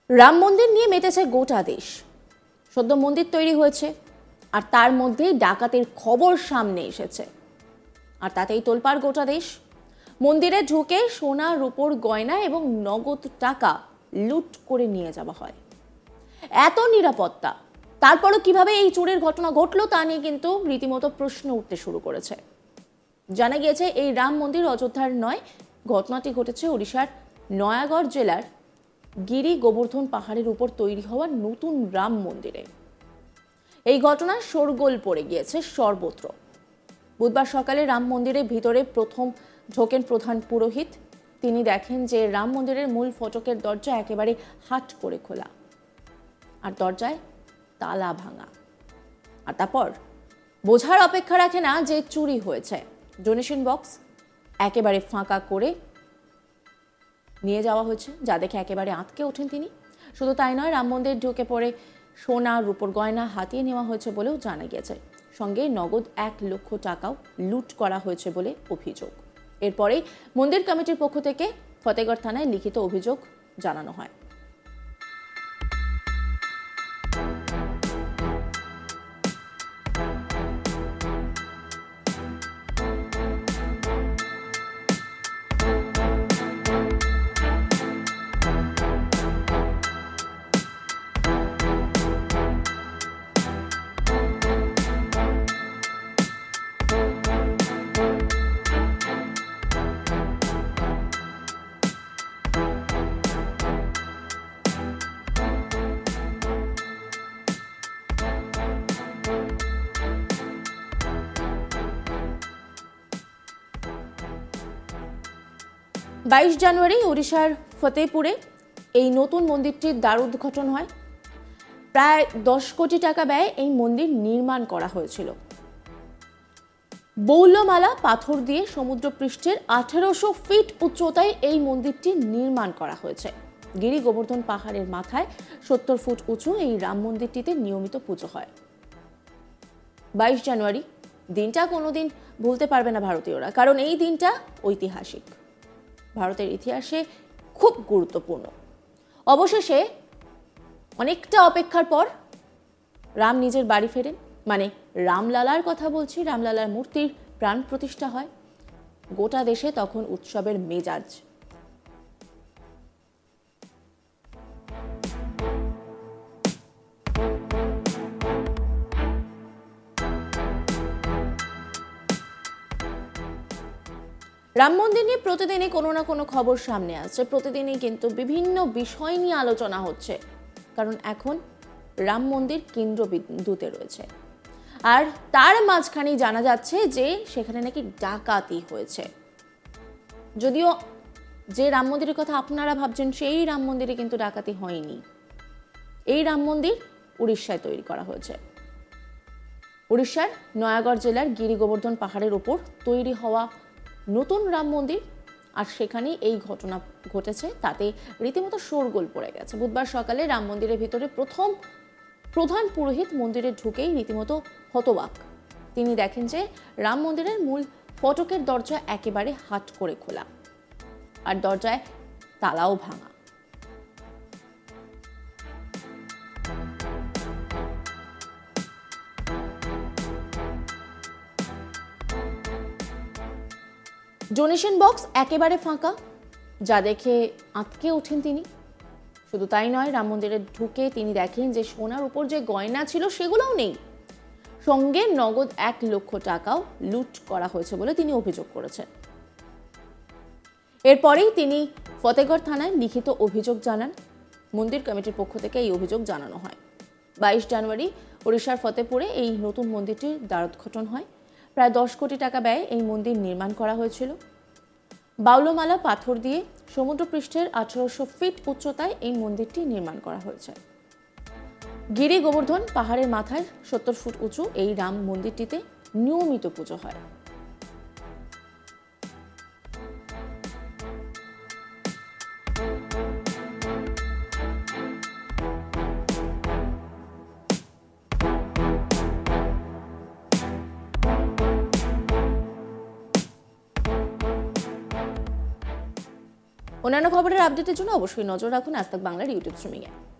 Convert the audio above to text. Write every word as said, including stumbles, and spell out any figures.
রাম মন্দির নিয়ে মেতেছে গোটা দেশ। সদ্য মন্দির তৈরি হয়েছে আর তার মধ্যেই ডাকাতির খবর সামনে এসেছে, আর তাতেই তোলপাড় গোটা দেশ। মন্দিরে ঢুকে সোনা রূপোর গয়না এবং নগদ টাকা লুট করে নিয়ে যাওয়া হয়। এত নিরাপত্তা, তারপরও কিভাবে এই চুরির ঘটনা ঘটলো তা নিয়ে কিন্তু রীতিমতো প্রশ্ন উঠতে শুরু করেছে। জানা গিয়েছে এই রাম মন্দির অযোধ্যার নয়, ঘটনাটি ঘটেছে ওড়িশার নয়াগড় জেলার গিরি গোবর্ধন পাহাড়ের উপর তৈরি হওয়া নতুন রাম মন্দিরে। এই ঘটনার শোরগোল পড়ে গিয়েছে সর্বত্র। বুধবার সকালে রাম মন্দিরের ভিতরে প্রথম ঢোকেন প্রধান পুরোহিত। তিনি দেখেন যে রাম মন্দিরের মূল ফটকের দরজা একেবারে হাট করে খোলা, আর দরজায় তালা ভাঙা। আর তারপর বোঝার অপেক্ষা রাখে না যে চুরি হয়েছে। ডোনেশন বক্স একেবারে ফাঁকা করে নিয়ে যাওয়া হয়েছে, যা দেখে একেবারে আঁতকে ওঠেন তিনি। শুধু তাই নয়, রাম মন্দির ঢুকে পড়ে সোনা রূপোর গয়না হাতিয়ে নেওয়া হয়েছে বলেও জানা গিয়েছে। সঙ্গে নগদ এক লক্ষ টাকাও লুট করা হয়েছে বলে অভিযোগ। এরপরে মন্দির কমিটির পক্ষ থেকে ফতেগড় থানায় লিখিত অভিযোগ জানানো হয়। বাইশ জানুয়ারি ওড়িশার ফতেপুরে এই নতুন মন্দিরটির দ্বার উদ্ঘাটন হয়। প্রায় দশ কোটি টাকা ব্যয়ে এই মন্দির নির্মাণ করা হয়েছিল। বৌলমালা পাথর দিয়ে সমুদ্রপৃষ্ঠের আঠেরোশো ফিট উচ্চতায় এই মন্দিরটি নির্মাণ করা হয়েছে। গিরি গোবর্ধন পাহাড়ের মাথায় সত্তর ফুট উঁচু এই রাম মন্দিরটিতে নিয়মিত পুজো হয়। বাইশ জানুয়ারি দিনটা কোনোদিন ভুলতে পারবে না ভারতীয়রা, কারণ এই দিনটা ঐতিহাসিক, ভারতের ইতিহাসে খুব গুরুত্বপূর্ণ। অবশেষে অনেকটা অপেক্ষার পর রাম নিজের বাড়ি ফেরেন, মানে রামলালার কথা বলছি। রামলালার মূর্তির প্রাণ প্রতিষ্ঠা হয়। গোটা দেশে তখন উৎসবের মেজাজ। রাম মন্দির নিয়ে প্রতিদিনই কোনো না কোনো খবর সামনে আসছে। প্রতিদিনই কিন্তু বিভিন্ন বিষয় নিয়ে আলোচনা হচ্ছে, কারণ এখন রাম মন্দির কেন্দ্রবিন্দুতে রয়েছে। আর তার মাঝখানেই জানা যাচ্ছে যে সেখানে নাকি ডাকাতি হয়েছে। যদিও যে রাম মন্দিরের কথা আপনারা ভাবছেন সেই রাম মন্দিরে কিন্তু ডাকাতি হয়নি। এই রাম মন্দির উড়িষ্যায় তৈরি করা হয়েছে। উড়িষ্যার নয়াগড় জেলার গিরি গোবর্ধন পাহাড়ের উপর তৈরি হওয়া নতুন রাম মন্দির, আর সেখানেই এই ঘটনা ঘটেছে। তাতে রীতিমতো শোরগোল পড়ে গেছে। বুধবার সকালে রাম মন্দিরের ভিতরে প্রথম প্রধান পুরোহিত মন্দিরে ঢুকেই রীতিমতো হতবাক। তিনি দেখেন যে রাম মন্দিরের মূল ফটকের দরজা একেবারে হাট করে খোলা, আর দরজায় তালাও ভাঙা। ডোনেশন বক্স একেবারে ফাঁকা, যা দেখে আঁতকে ওঠেন তিনি। শুধু তাই নয়, রাম মন্দিরে ঢুকে তিনি দেখেন যে সোনার উপর যে গয়না ছিল সেগুলোও নেই। সঙ্গে নগদ এক লক্ষ টাকাও লুট করা হয়েছে বলে তিনি অভিযোগ করেছেন। এরপরেই তিনি ফতেগড় থানায় লিখিত অভিযোগ জানান। মন্দির কমিটির পক্ষ থেকে এই অভিযোগ জানানো হয়। বাইশ জানুয়ারি ওড়িশার ফতেপুরে এই নতুন মন্দিরটির দ্বার উদ্ঘাটন হয়। প্রায় দশ কোটি টাকা ব্যয়ে এই মন্দির নির্মাণ করা হয়েছিল। বাউলমালা পাথর দিয়ে সমুদ্রপৃষ্ঠের আঠারোশো ফিট উচ্চতায় এই মন্দিরটি নির্মাণ করা হয়েছে। গিরি গোবর্ধন পাহাড়ের মাথায় সত্তর ফুট উঁচু এই রাম মন্দিরটিতে নিয়মিত পুজো হয়। অন্যান্য খবরের আপডেটের জন্য অবশ্যই নজর রাখুন আজ তাক বাংলার ইউটিউব স্ট্রিমিংয়ে।